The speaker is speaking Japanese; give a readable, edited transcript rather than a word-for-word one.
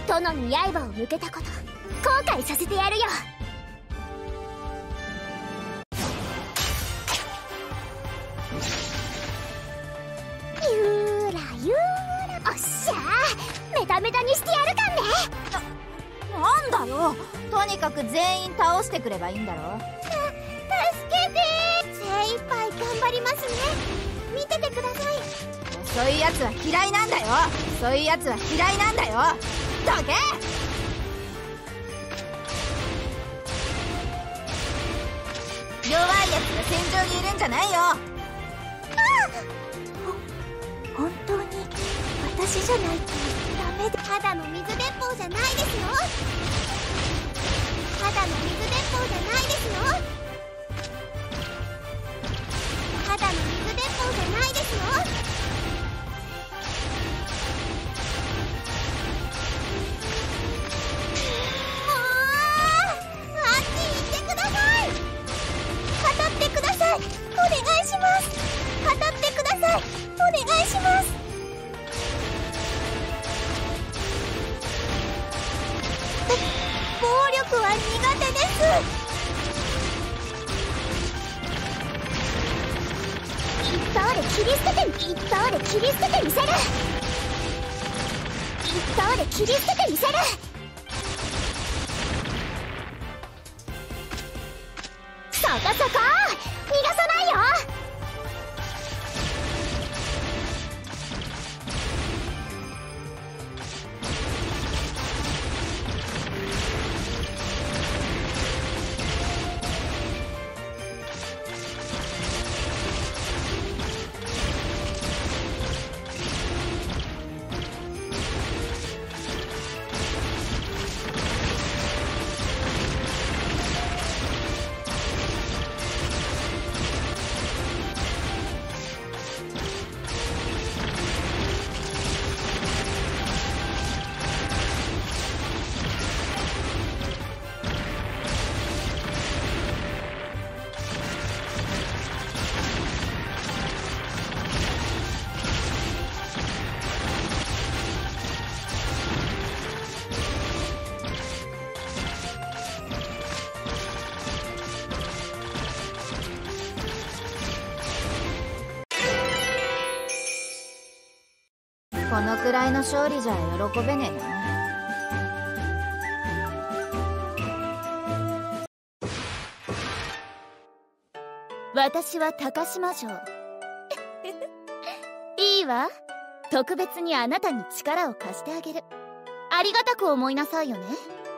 殿に刃を向けたこと後悔させてやるよ。ゆーらゆーら、おっしゃー、メタメタにしてやるかんね。 なんだよ、とにかく全員倒してくればいいんだろ。 助けてー、精一杯頑張りますね。見ててください。 そういうやつは嫌いなんだよ。そういうやつは嫌いなんだよ。どけ。弱いやつが戦場にいるんじゃないよ。 本当に私じゃないとダメで。ただの水鉄砲じゃないですよ。ただの水鉄砲じゃないですよ。ただの水鉄砲じゃないですよ。もうあっち行ってください。語ってください。お願いします。語ってください。お願いします。暴力は苦手です。一刀で切り捨てて、一刀で切り捨ててみせる。一刀で切り捨ててみせる。そこそこ、逃がさないよ。 このくらいの勝利じゃ喜べねえな。 私は高島城。いいわ、特別にあなたに力を貸してあげる。ありがたく思いなさいよね。